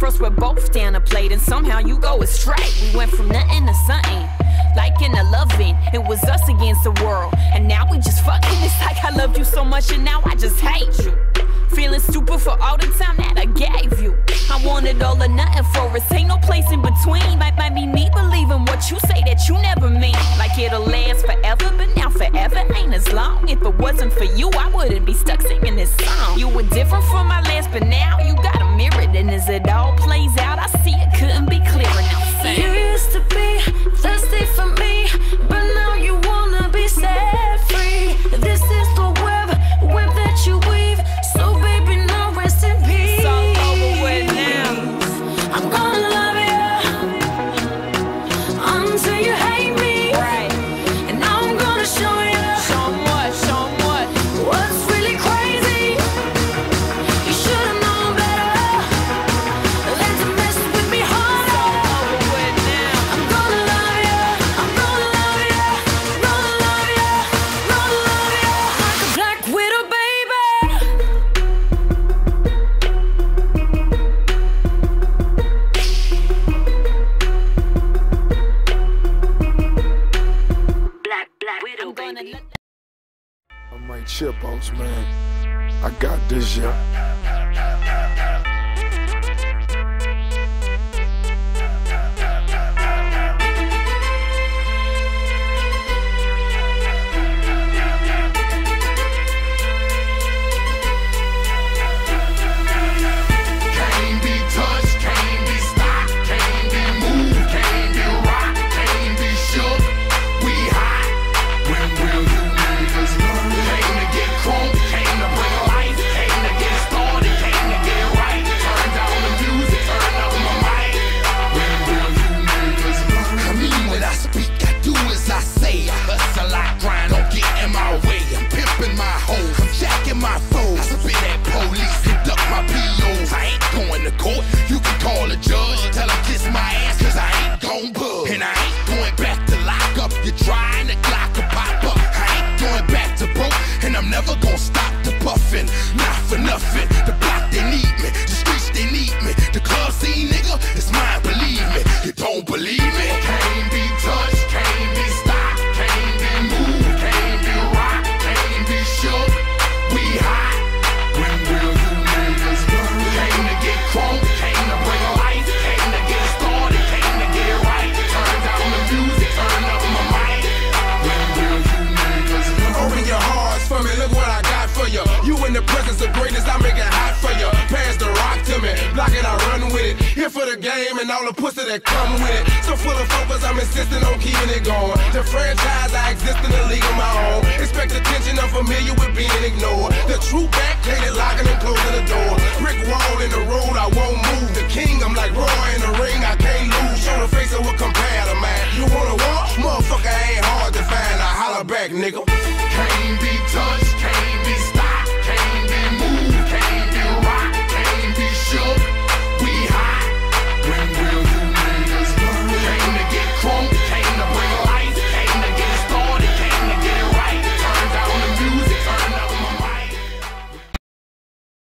cross, we're both down a plate, and somehow you go astray. We went from nothing to something, like in a loving. It was us against the world, and now we just fucking. It's like I loved you so much, and now I just hate you. Feeling stupid for all the time that I gave you. I wanted all or nothing for us, ain't no place in between. Might be me believing what you say that you never mean. Like it'll last forever, but now forever ain't as long. If it wasn't for you, I wouldn't be stuck singing this song. You were different from my last, but now you got a mirror. And as it all plays out, I see it couldn't be clearer now. Sing. You used to be thirsty for me, but now you wanna be set free. This is the web that you weave. So baby, now rest in peace. It's all over with now. I'm gonna love you until you hate me. Right. And now I'm gonna show you. Show 'em what, show 'em what. What's really crazy? You should've known better than to mess with me harder. It's all over with now. I'm gonna love you. I'm gonna love you. Gonna love you. Gonna love you like a black widow, baby. Black widow, I'm gonna baby. I might chip outs, man. I got this, yeah. Can't be touched, can't be stopped, can't be moved, can't be rocked, can't be shook. We hot. When will you niggas learn? Came to get crunk, came to bring life, came to get started, came to get right. Turn down the music, turn up my mic. When will you niggas learn? I mean, when I speak, I do as I say. I hustle, I grind, don't get in my way. I'm pimping my hoes, I'm jacking my foes. I spit at police and duck my POs. I ain't going to court, you can call a judge. Tell him kiss my ass, cause I ain't gon' budge. And I ain't going back to lock up. You're trying to Glock a pop up. I ain't going back to broke, and I'm never gon' stop the puffin'. Not for nothing. The block, they need me. The streets, they need me. The club scene, nigga, it's mine, believe me. You don't believe me? Can't be touched, can't be stopped, can't be moved, can't be rocked, can't be shook. We hot. When will you niggas learn? Came to get crunk, came to bring life, came to get started, came to get right. Turn down the music, turn up my mic. When will you niggas learn? Open your hearts for me, look what I got for you. You in the presence of greatness, I make it hot for you. Pass the rock to me, block it, I run with it. Here for the game and all the pussy that come with it. So full of focus, I'm insisting on keeping it going. The franchise, I exist in a league of my own. Expect attention, I'm familiar with being ignored. The true back, locking and closing the door. Brick wall in the road, I won't move. The king